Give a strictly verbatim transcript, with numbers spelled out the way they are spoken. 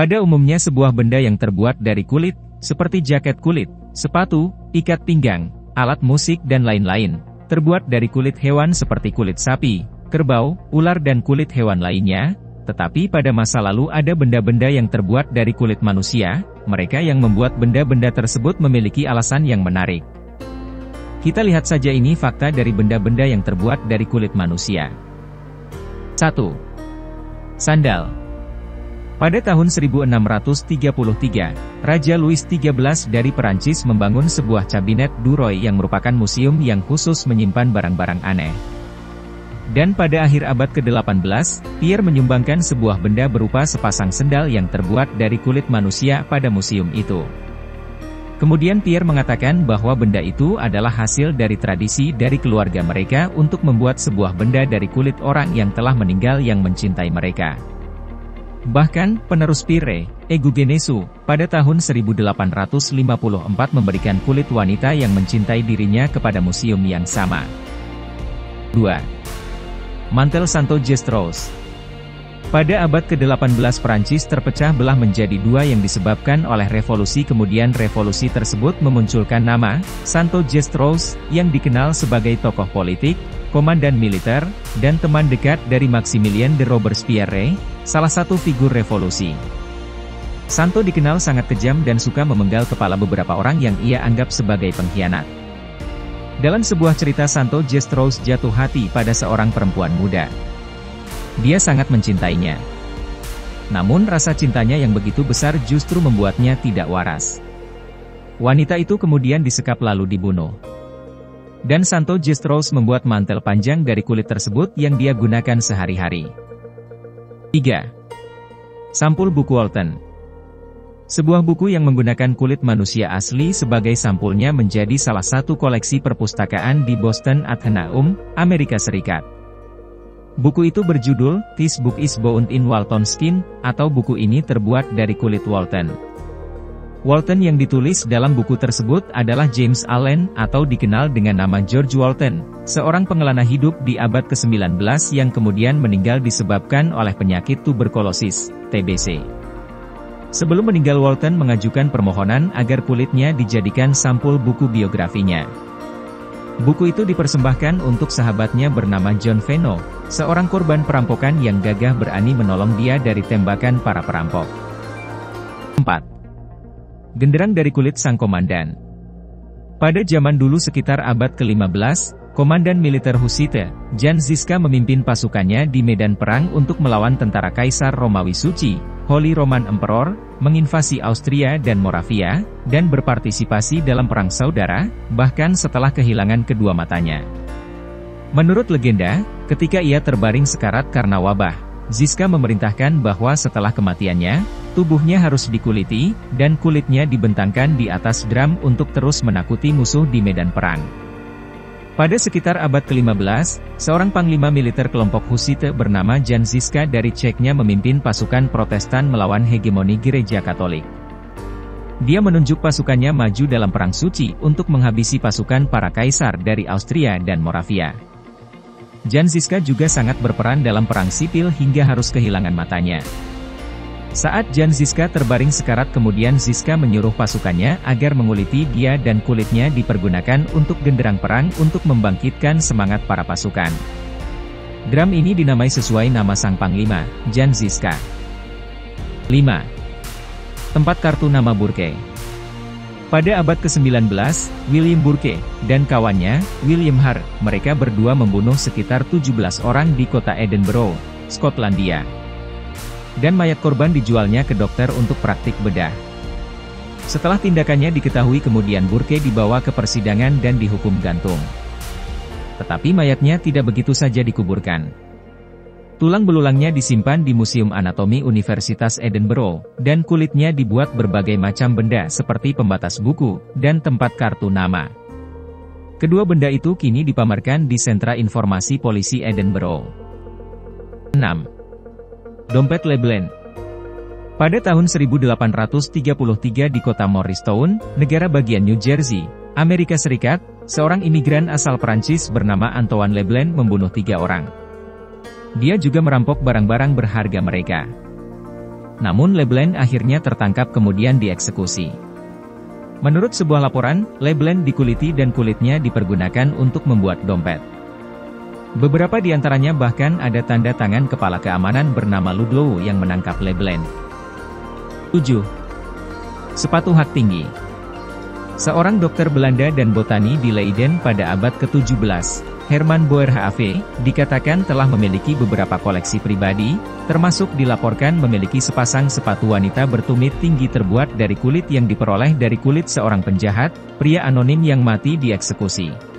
Pada umumnya sebuah benda yang terbuat dari kulit, seperti jaket kulit, sepatu, ikat pinggang, alat musik dan lain-lain, terbuat dari kulit hewan seperti kulit sapi, kerbau, ular dan kulit hewan lainnya. Tetapi pada masa lalu ada benda-benda yang terbuat dari kulit manusia. Mereka yang membuat benda-benda tersebut memiliki alasan yang menarik. Kita lihat saja ini fakta dari benda-benda yang terbuat dari kulit manusia. satu. Sandal. Pada tahun seribu enam ratus tiga puluh tiga, Raja Louis tiga belas dari Perancis membangun sebuah kabinet Duroy yang merupakan museum yang khusus menyimpan barang-barang aneh. Dan pada akhir abad ke delapan belas, Pierre menyumbangkan sebuah benda berupa sepasang sendal yang terbuat dari kulit manusia pada museum itu. Kemudian Pierre mengatakan bahwa benda itu adalah hasil dari tradisi dari keluarga mereka untuk membuat sebuah benda dari kulit orang yang telah meninggal yang mencintai mereka. Bahkan, penerus Pierre, Egugenesu, pada tahun seribu delapan ratus lima puluh empat memberikan kulit wanita yang mencintai dirinya kepada museum yang sama. dua. Mantel Santo Jestroos. Pada abad ke delapan belas Prancis terpecah belah menjadi dua yang disebabkan oleh revolusi, kemudian revolusi tersebut memunculkan nama, Santo Jestroos, yang dikenal sebagai tokoh politik, komandan militer, dan teman dekat dari Maximilien de Robespierre, salah satu figur revolusi. Santo dikenal sangat kejam dan suka memenggal kepala beberapa orang yang ia anggap sebagai pengkhianat. Dalam sebuah cerita Santo Jestroos jatuh hati pada seorang perempuan muda. Dia sangat mencintainya. Namun rasa cintanya yang begitu besar justru membuatnya tidak waras. Wanita itu kemudian disekap lalu dibunuh. Dan Santo Jestroos membuat mantel panjang dari kulit tersebut yang dia gunakan sehari-hari. tiga. Sampul buku Walton. Sebuah buku yang menggunakan kulit manusia asli sebagai sampulnya menjadi salah satu koleksi perpustakaan di Boston Athenaeum, Amerika Serikat. Buku itu berjudul, This Book is Bound in Walton Skin, atau buku ini terbuat dari kulit Walton. Walton yang ditulis dalam buku tersebut adalah James Allen, atau dikenal dengan nama George Walton, seorang pengelana hidup di abad ke sembilan belas yang kemudian meninggal disebabkan oleh penyakit tuberkulosis, T B C. Sebelum meninggal Walton mengajukan permohonan agar kulitnya dijadikan sampul buku biografinya. Buku itu dipersembahkan untuk sahabatnya bernama John Veno, seorang korban perampokan yang gagah berani menolong dia dari tembakan para perampok. empat. Genderang dari kulit sang komandan. Pada zaman dulu sekitar abad ke lima belas, komandan militer Hussite, Jan Žižka memimpin pasukannya di medan perang untuk melawan tentara Kaisar Romawi Suci, Holy Roman Emperor, menginvasi Austria dan Moravia, dan berpartisipasi dalam perang saudara, bahkan setelah kehilangan kedua matanya. Menurut legenda, ketika ia terbaring sekarat karena wabah, Žižka memerintahkan bahwa setelah kematiannya, tubuhnya harus dikuliti, dan kulitnya dibentangkan di atas drum untuk terus menakuti musuh di medan perang. Pada sekitar abad ke lima belas, seorang panglima militer kelompok Hussite bernama Jan Žižka dari Ceknya memimpin pasukan Protestan melawan hegemoni Gereja Katolik. Dia menunjuk pasukannya maju dalam perang suci untuk menghabisi pasukan para kaisar dari Austria dan Moravia. Jan Žižka juga sangat berperan dalam perang sipil hingga harus kehilangan matanya. Saat Jan Žižka terbaring sekarat, kemudian Žižka menyuruh pasukannya agar menguliti dia dan kulitnya dipergunakan untuk genderang perang untuk membangkitkan semangat para pasukan. Drum ini dinamai sesuai nama sang panglima, Jan Žižka. lima. Tempat kartu nama Burke. Pada abad ke sembilan belas, William Burke dan kawannya, William Hare, mereka berdua membunuh sekitar tujuh belas orang di kota Edinburgh, Skotlandia. Dan mayat korban dijualnya ke dokter untuk praktik bedah. Setelah tindakannya diketahui, kemudian Burke dibawa ke persidangan dan dihukum gantung. Tetapi mayatnya tidak begitu saja dikuburkan. Tulang belulangnya disimpan di Museum Anatomi Universitas Edinburgh, dan kulitnya dibuat berbagai macam benda seperti pembatas buku, dan tempat kartu nama. Kedua benda itu kini dipamerkan di Sentra Informasi Polisi Edinburgh. enam. Dompet Leblanc. Pada tahun seribu delapan ratus tiga puluh tiga di kota Morristown, negara bagian New Jersey, Amerika Serikat, seorang imigran asal Prancis bernama Antoine Leblanc membunuh tiga orang. Dia juga merampok barang-barang berharga mereka. namun Leblanc akhirnya tertangkap kemudian dieksekusi. Menurut sebuah laporan, Leblanc dikuliti dan kulitnya dipergunakan untuk membuat dompet. Beberapa di antaranya bahkan ada tanda tangan kepala keamanan bernama Ludlow yang menangkap Leblanc. tujuh. Sepatu hak tinggi. Seorang dokter Belanda dan botani di Leiden pada abad ke tujuh belas, Herman Boer H A V, dikatakan telah memiliki beberapa koleksi pribadi, termasuk dilaporkan memiliki sepasang sepatu wanita bertumit tinggi terbuat dari kulit yang diperoleh dari kulit seorang penjahat, pria anonim yang mati dieksekusi.